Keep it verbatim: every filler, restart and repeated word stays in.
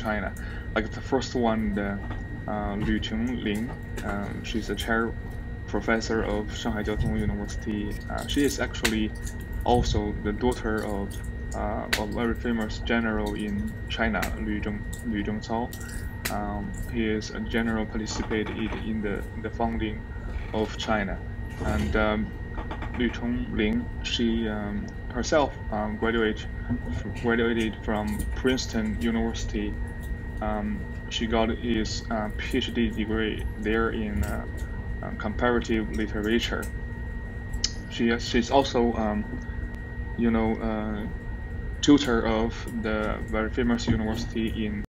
China. Like the first one, the uh, Liu Chengling, um, she's a chair professor of Shanghai Jiao Tong University. Uh, she is actually also the daughter of uh, a very famous general in China, Liu Zheng, Liu Zhengcao. Um, he is a general participated in the in the founding of China, and um, Liu Chengling, she um, herself um, graduated graduated from Princeton University. Um, she got his uh, PhD degree there in uh, uh, comparative literature. She she's also um, you know uh, tutor of the very famous university in